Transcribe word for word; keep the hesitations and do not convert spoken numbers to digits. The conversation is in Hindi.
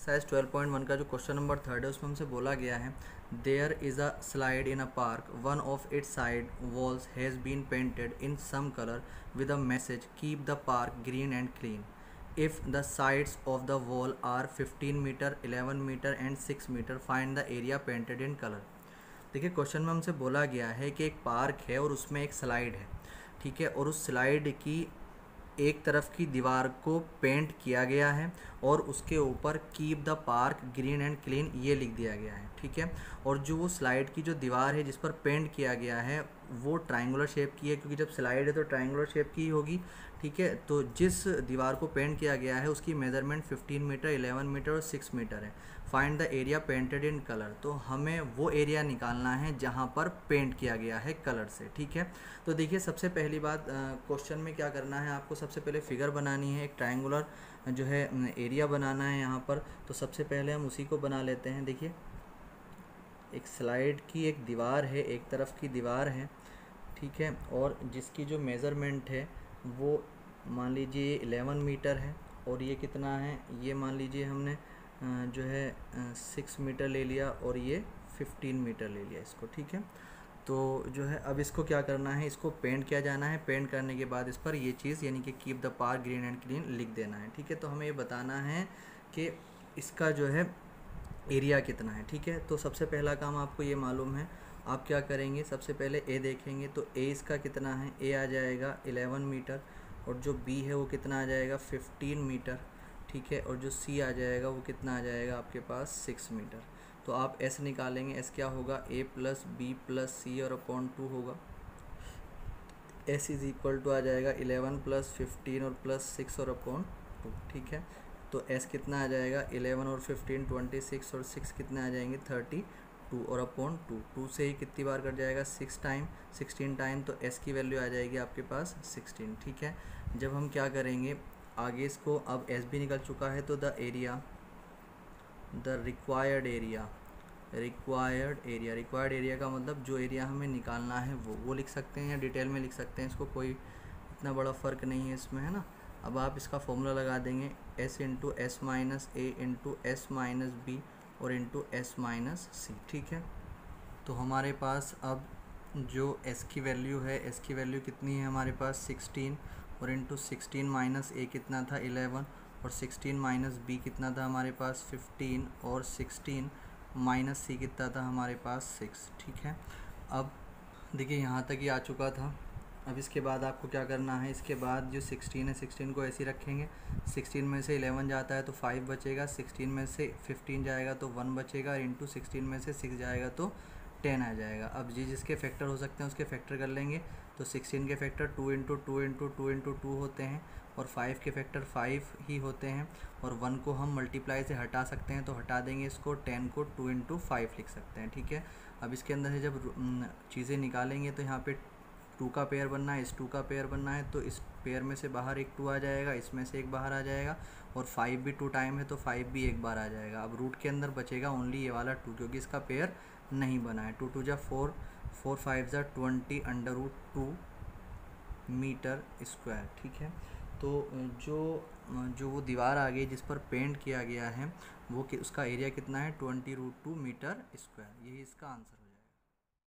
एक्सरसाइज ट्वेल्व पॉइंट वन का जो क्वेश्चन नंबर थर्ड है उसमें हमसे बोला गया है there is a slide in a park, one of its side walls has been painted in some colour with a message keep the park green and clean. If the sides of the wall are fifteen metre, eleven metre and six metre, find the area painted in colour. देखिए क्वेश्चन में हमसे बोला गया है कि एक पार्क है और उसमें एक स्लाइड है, ठीक है, और उस स्लाइड की एक तरफ की दीवार को पेंट किया गया है और उसके ऊपर keep the park green and clean ये लिख दिया गया है, ठीक है। और जो वो स्लाइड की जो दीवार है जिस पर पेंट किया गया है वो ट्रायंगुलर शेप की है, क्योंकि जब स्लाइड है तो ट्रायंगुलर शेप की होगी, ठीक है। तो जिस दीवार को पेंट किया गया है उसकी measurement fifteen metre, eleven metre और सिक्स मीटर है। Find the area painted in colour, तो हमें वो एरिया निकालना है जहाँ पर पेंट किया गया है कलर से, ठीक है। तो देखिए सबसे पहली बात क्वेश्चन में क्या करना है, आपको सबसे पहले फिगर बनानी है, एक ट्रायंगुलर जो है एरिया बनाना है यहाँ पर। तो सबसे पहले हम उसी को बना लेते हैं। देखिए एक स्लाइड की एक दीवार है, एक तरफ की दीवार है, ठीक है, और जिसकी जो मेज़रमेंट है वो मान लीजिए इलेवन मीटर है और ये कितना है, ये मान लीजिए हमने जो है सिक्स मीटर ले लिया और ये फिफ्टीन मीटर ले लिया इसको, ठीक है। तो जो है अब इसको क्या करना है, इसको पेंट किया जाना है। पेंट करने के बाद इस पर ये चीज़ यानी कि keep the park green and clean लिख देना है, ठीक है। तो हमें ये बताना है कि इसका जो है एरिया कितना है, ठीक है। तो सबसे पहला काम आपको ये मालूम है, आप क्या करेंगे, सबसे पहले ए देखेंगे तो ए इसका कितना है, ए आ जाएगा इलेवन मीटर और जो बी है वो कितना आ जाएगा फिफ्टीन मीटर, ठीक है, और जो सी आ जाएगा वो कितना आ जाएगा आपके पास सिक्स मीटर। तो आप एस निकालेंगे, एस क्या होगा, A plus B plus C और अपॉन टू होगा। एस इज़ इक्वल टू आ जाएगा इलेवन प्लस फिफ्टीन और प्लस सिक्स और अपॉन टू, ठीक है। तो एस कितना आ जाएगा, इलेवन और फिफ्टीन ट्वेंटी सिक्स और सिक्स कितने आ जाएंगे थर्टी टू और अपॉन टू, टू से ही कितनी बार कट जाएगा सिक्स टाइम, सिक्सटीन टाइम, तो एस की वैल्यू आ जाएगी आपके पास सिक्सटीन, ठीक है। जब हम क्या करेंगे आगे इसको, अब एस भी निकल चुका है तो the area, the required area, required area, required area का मतलब जो एरिया हमें निकालना है वो वो लिख सकते हैं या डिटेल में लिख सकते हैं, इसको कोई इतना बड़ा फ़र्क नहीं है इसमें, है ना। अब आप इसका फॉर्मूला लगा देंगे, S into S minus A into S minus B और इंटू एस माइनस सी, ठीक है। तो हमारे पास अब जो एस की वैल्यू है, एस की वैल्यू कितनी है हमारे पास सिक्सटीन और इंटू सिक्सटीन माइनस ए कितना था इलेवन और सिक्सटीन माइनस बी कितना था हमारे पास फिफ्टीन और सिक्सटीन माइनस सी कितना था हमारे पास सिक्स, ठीक है। अब देखिए यहाँ तक ही आ चुका था। अब इसके बाद आपको क्या करना है, इसके बाद जो सिक्सटीन है सिक्सटीन को ऐसे ही रखेंगे, सिक्सटीन में से इलेवन जाता है तो फाइव बचेगा, सिक्सटीन में से फिफ्टीन जाएगा तो वन बचेगा, इंटू सिक्सटीन में से सिक्स जाएगा तो टेन आ जाएगा। अब जी जिसके फैक्टर हो सकते हैं उसके फैक्टर कर लेंगे, तो सिक्सटीन के factor two into two into two into two होते हैं और फाइव के फैक्टर फाइव ही होते हैं और वन को हम मल्टीप्लाई से हटा सकते हैं तो हटा देंगे इसको, टेन को टू इंटू फाइव लिख सकते हैं, ठीक है। अब इसके अंदर से जब चीज़ें निकालेंगे तो यहाँ पे टू का पेयर बनना है, इस टू का पेयर बनना है, तो इस पेयर में से बाहर एक टू आ जाएगा, इसमें से एक बाहर आ जाएगा और फाइव भी टू टाइम है तो फाइव भी एक बार आ जाएगा। अब रूट के अंदर बचेगा ओनली ये वाला टू, क्योंकि इसका पेयर नहीं बना है। टू टू जा फोर, फोर फाइव जा twenty under root two metre square, ठीक है। तो जो जो वो दीवार आ गई जिस पर पेंट किया गया है वो कि उसका एरिया कितना है twenty root two metre square, यही इसका आंसर है।